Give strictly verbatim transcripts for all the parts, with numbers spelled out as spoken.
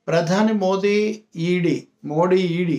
ప్రధాని Modi ED Modi ED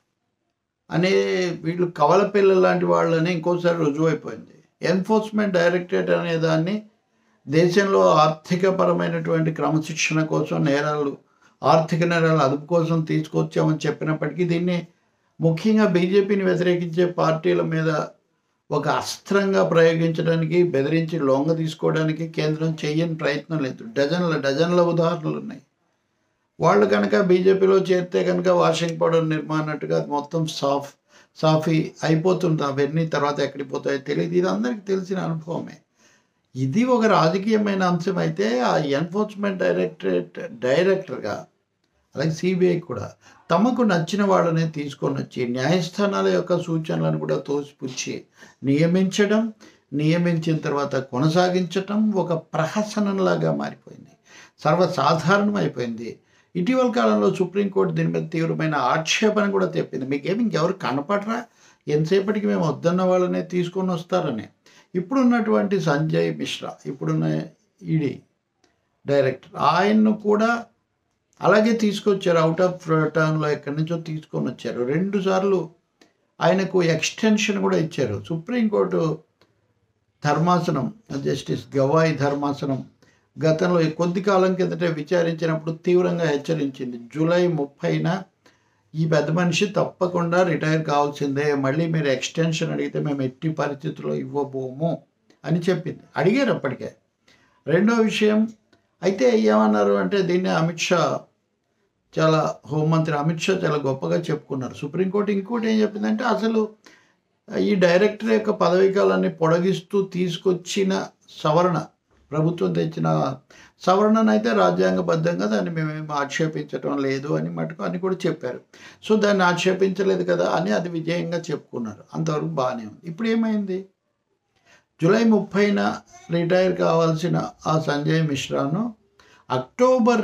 అనే వీళ్ళు కవల పిల్లలు లాంటి వాళ్ళని ఇంకోసారి రుజువైపోయింది. ఎన్ఫోర్స్మెంట్ డైరెక్టరేట్ అనే దాన్ని దేశంలో ఆర్థికపరమైనటువంటి క్రమశిక్షణ కోసం, నేరాలు ఆర్థిక నేరాలు అదుపు కోసం తీసుకొచ్చామని చెప్పినప్పటికీ దీన్ని ముఖ్యంగా బీజేపీని వ్యతిరేకించే పార్టీల మీద ఒక అస్త్రంగా ప్రయోగించడానికి, బెదిరించి లొంగ తీసుకోవడానికి కేంద్రం చేయని ప్రయత్నం లేదు. డజన్ల డజన్ల ఉదాహరణలు ఉన్నాయి. వాళ్ళు కనుక బీజేపీలో చేరితే కనుక వాషింగ్ పౌడర్ నిర్మాణట్టుగా మొత్తం సాఫ్ సాఫీ అయిపోతుంది. అవన్నీ తర్వాత ఎక్కడికి పోతాయో తెలియదు. ఇది అందరికీ తెలిసిన అనుభవమే. ఇది ఒక రాజకీయమైన అంశం అయితే ఆ ఎన్ఫోర్స్మెంట్ డైరెక్టరేట్ డైరెక్టర్గా అలాగే సిబిఐ కూడా తమకు నచ్చిన వాళ్ళని తీసుకొని వచ్చి న్యాయస్థానాల యొక్క సూచనలను కూడా తోసిపుచ్చి నియమించడం, నియమించిన తర్వాత కొనసాగించటం ఒక ప్రహసనంలాగా మారిపోయింది, సర్వసాధారణం అయిపోయింది. ఇటీవల కాలంలో సుప్రీంకోర్టు దీని మీద తీవ్రమైన ఆక్షేపణ కూడా తెప్పింది. మీకేమి ఇంకెవరు కనపడరా, ఎంతసేపటికి మేము వద్దన్న వాళ్ళనే తీసుకొని వస్తారని. ఇప్పుడున్నటువంటి సంజయ్ మిశ్రా, ఇప్పుడున్న ఈడీ డైరెక్టర్, ఆయన్ను కూడా అలాగే తీసుకొచ్చారు. అవుట్ ఆఫ్ టర్న్లో ఎక్కడి నుంచో తీసుకొని వచ్చారు. రెండు సార్లు ఆయనకు ఎక్స్టెన్షన్ కూడా ఇచ్చారు. సుప్రీంకోర్టు ధర్మాసనం, జస్టిస్ గవాయి ధర్మాసనం గతంలో కొద్ది కాలం కిందటే విచారించినప్పుడు తీవ్రంగా హెచ్చరించింది. జూలై ముప్పైన ఈ పెద్ద మనిషి తప్పకుండా రిటైర్ కావాల్సిందే, మళ్ళీ మీరు ఎక్స్టెన్షన్ అడిగితే మేము ఎట్టి పరిస్థితుల్లో ఇవ్వబోము అని చెప్పింది. అడిగారు అప్పటికే. రెండో విషయం అయితే ఏమన్నారు అంటే దీన్ని అమిత్ షా చాలా హోంమంత్రి అమిత్ షా చాలా గొప్పగా చెప్పుకున్నారు. సుప్రీంకోర్టు ఇంకోటి ఏం చెప్పిందంటే అసలు ఈ డైరెక్టర్ యొక్క పదవీ కాలాన్ని పొడిగిస్తూ తీసుకొచ్చిన సవరణ, ప్రభుత్వం తెచ్చిన సవరణను అయితే రాజ్యాంగబద్ధంగా దాన్ని మేమేమి ఆక్షేపించడం లేదు అని మటుకు అని కూడా చెప్పారు. సో దాన్ని ఆక్షేపించలేదు కదా అని అది విజయంగా చెప్పుకున్నారు. అంతవరకు బాగానే ఉంది. ఇప్పుడు ఏమైంది? జూలై ముప్పైన రిటైర్ కావాల్సిన ఆ సంజయ్ మిశ్రాను అక్టోబర్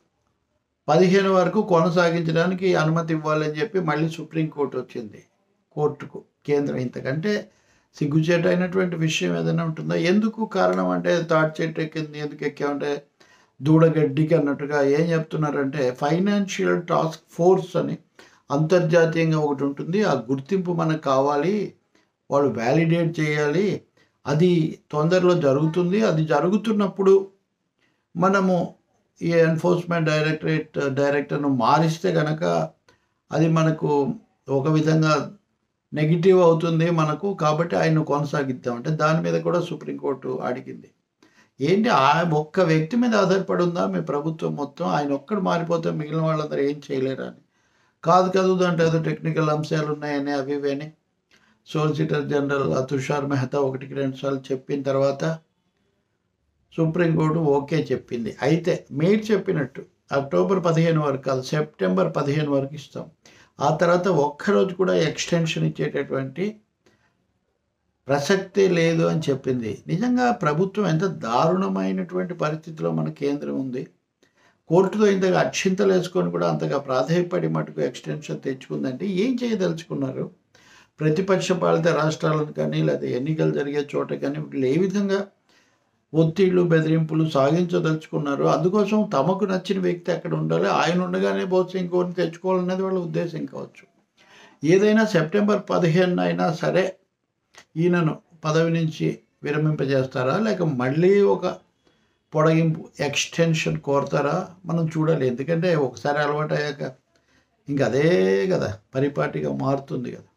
పదిహేను వరకు కొనసాగించడానికి అనుమతి ఇవ్వాలని చెప్పి మళ్ళీ సుప్రీంకోర్టు వచ్చింది కోర్టుకు. కేంద్రం ఇంతకంటే సిగ్గుచేట అయినటువంటి విషయం ఏదైనా ఉంటుందా? ఎందుకు కారణం అంటే తాటి చెట్టు ఎక్కింది ఎందుకు ఎక్కామంటే దూడగడ్డికి అన్నట్టుగా ఏం చెప్తున్నారంటే ఫైనాన్షియల్ టాస్క్ ఫోర్స్ అని అంతర్జాతీయంగా ఒకటి ఉంటుంది. ఆ గుర్తింపు మనకు కావాలి, వాళ్ళు వ్యాలిడేట్ చేయాలి, అది తొందరలో జరుగుతుంది. అది జరుగుతున్నప్పుడు మనము ఈ ఎన్ఫోర్స్మెంట్ డైరెక్టరేట్ డైరెక్టర్ను మారిస్తే కనుక అది మనకు ఒక విధంగా నెగిటివ్ అవుతుంది మనకు, కాబట్టి ఆయన కొనసాగిద్దామంటే దాని మీద కూడా సుప్రీంకోర్టు అడిగింది. ఏంటి ఆ ఒక్క వ్యక్తి మీద ఆధారపడి ఉందా మీ ప్రభుత్వం మొత్తం? ఆయన ఒక్కడు మారిపోతే మిగిలిన వాళ్ళందరూ ఏం చేయలేరా అని? కాదు కాదు దాంట్లో ఏదో టెక్నికల్ అంశాలు ఉన్నాయని అవి ఇవి అని సోలిసిటర్ జనరల్ తుషార్ మెహతా ఒకటికి రెండు సార్లు చెప్పిన తర్వాత సుప్రీంకోర్టు ఓకే చెప్పింది. అయితే మీరు చెప్పినట్టు అక్టోబర్ పదిహేను వరకు కాదు, సెప్టెంబర్ పదిహేను వరకు ఇస్తాం. ఆ తర్వాత ఒక్కరోజు కూడా ఎక్స్టెన్షన్ ఇచ్చేటటువంటి ప్రసక్తే లేదు అని చెప్పింది. నిజంగా ప్రభుత్వం ఎంత దారుణమైనటువంటి పరిస్థితిలో మన కేంద్రం ఉంది. కోర్టుతో ఇంతగా అక్షింతలు వేసుకొని కూడా అంతగా ప్రాధాన్యపడి మటుకు ఎక్స్టెన్షన్ తెచ్చుకుందంటే ఏం చేయదలుచుకున్నారు? ప్రతిపక్ష పాలిత రాష్ట్రాలను కానీ లేదా ఎన్నికలు జరిగే చోట కానీ వీళ్ళు ఏ విధంగా ఒత్తిళ్లు బెదిరింపులు సాగించదలుచుకున్నారు? అందుకోసం తమకు నచ్చిన వ్యక్తి అక్కడ ఉండాలి, ఆయన ఉండగానే బహుశా ఇంకోరిని తెచ్చుకోవాలనేది వాళ్ళ ఉద్దేశం కావచ్చు. ఏదైనా సెప్టెంబర్ పదిహేను అయినా సరే ఈయనను పదవి నుంచి విరమింపజేస్తారా లేక మళ్ళీ ఒక పొడిగింపు ఎక్స్టెన్షన్ కోరతారా మనం చూడాలి. ఎందుకంటే ఒకసారి అలవాటు అయ్యాక ఇంక అదే కదా పరిపాటిగా మారుతుంది కదా.